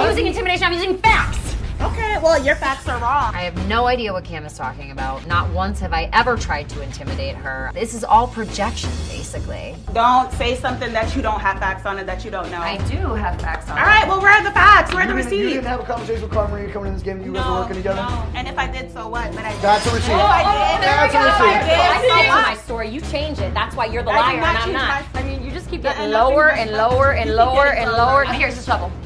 using intimidation, I'm using facts. Okay, well, your facts are wrong. I have no idea what Cam is talking about. Not once have I ever tried to intimidate her. This is all projection, basically. Don't say something that you don't have facts on and that you don't know. I do have facts on it. All right, well, where are the facts? Where are the receipts? You didn't have a conversation with Carl Marie coming in this game. You guys were working together. No, and if I did, so what? But I did. That's a receipt. Oh, I did. That's a receipt. I said to my story, you change it. That's why you're the I liar did and not I'm change not. my- I mean, you just keep Yeah, getting and lower nothing and but- lower and You keep lower getting and lower. lower. And here's the trouble.